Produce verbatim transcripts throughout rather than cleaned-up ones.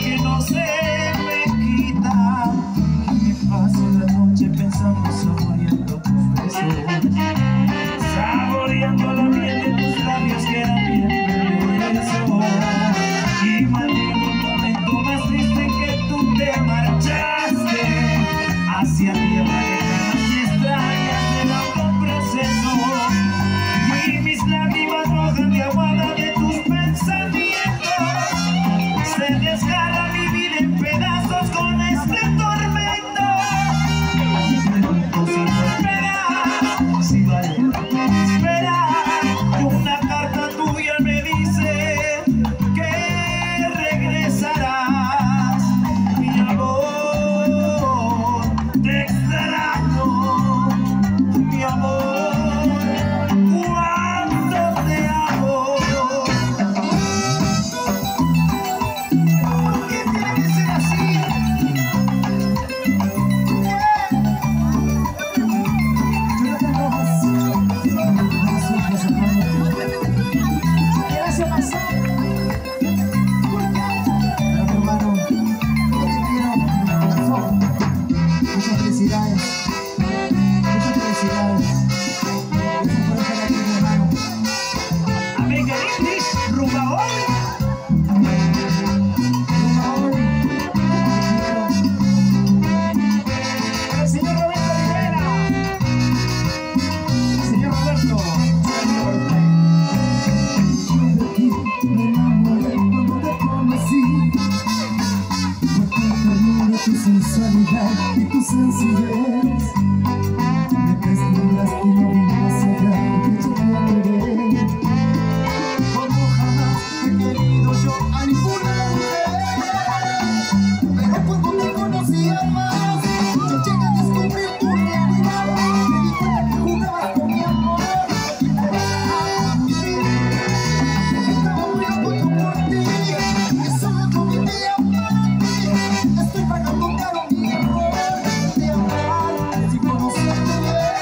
que no se me quita. Me paso la noche pensando, saboreando tus besos, saboreando la miel de tus labios que eran bien verdosos. Y maldigo el momento más triste que tú te marchaste hacia tierra lejanas y extrañas del autoproceso. Y mis lágrimas rojas de aguada de tus pensamientos, se desgarra mi vida en pedazos con este tormento. Me pregunto si no esperas, si vale esperar. Una carta tuya me dice que regresarás. Mi amor, te extraño, mi amor, cuánto te amo. ¿Por qué tiene que ser así? ¿Qué hace pasar? Pero mi hermano, yo te quiero de corazón. Muchas felicidades, muchas felicidades. Gracias por estar aquí, mi hermano. Amiga Ingrid, Rubaón. Rubaón, te quiero. El señor Roberto Rivera. Señor Roberto, saludo por usted. Yo de ti me enamoré cuando te conocí. Fue tan ternura tu sensualidad y tu sencillez. Me deslumbraste y no vi más allá de que yo te adoré. Como jamás he querido yo a ninguna mujer. Pero cuando te conocía más, yo llegué a descubrir tu realidad. Me di cuenta que jugabas con mi amor y te dejaba mi vida. Estaba muy loco yo por ti, y solo yo vivía para ti. Estoy pagando caro mi error de amar sin conocerte bien.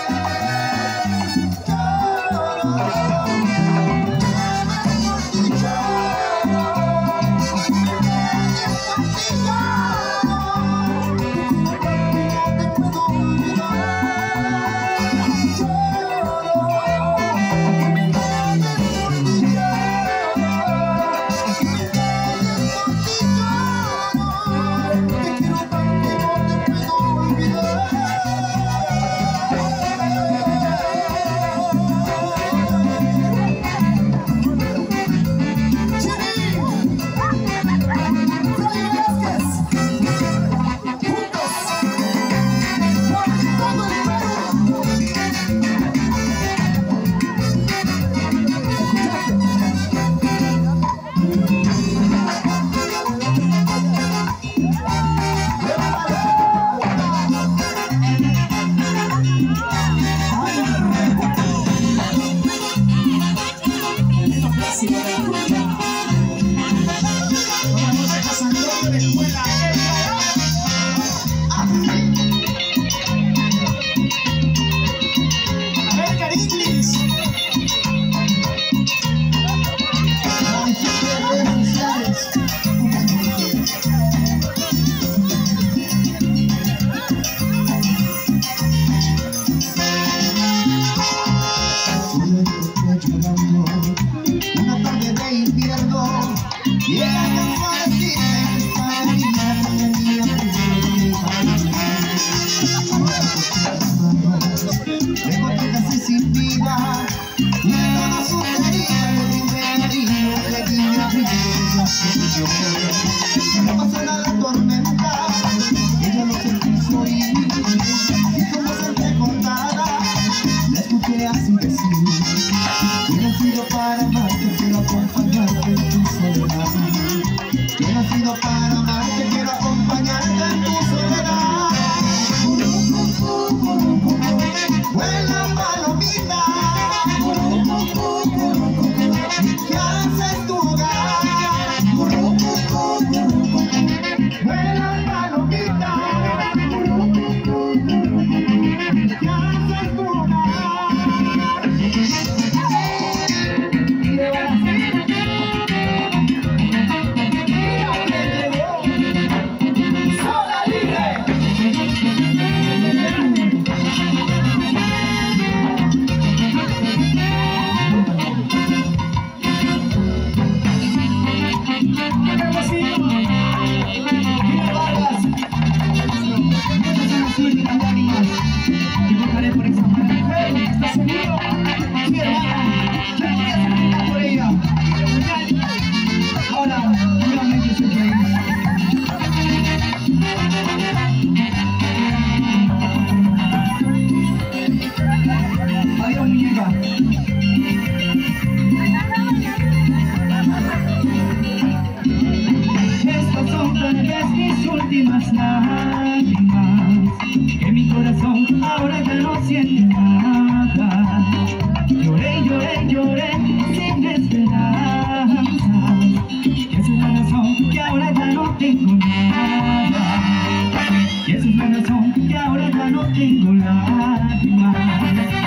No pasa nada, tormenta, ella no se quiso ir. Y como ser recordada, la escuché así decir: yo nacido para amarte, quiero acompañarte en tu soledad. Yo nacido para amarte, quiero acompañarte en tu soledad. Vuela palomita, ¿qué haces tu hogar? Vuela palomita, ¿qué haces tu hogar? Y le van a hacer, mira que llegó. enjuagues mis últimas lágrimas, que mi corazón ahora ya no siente nada. Lloré, lloré, lloré sin esperanzas, y esa es la razón que ahora ya no tengo nada. Y esa es la razón que ahora ya no tengo lágrimas.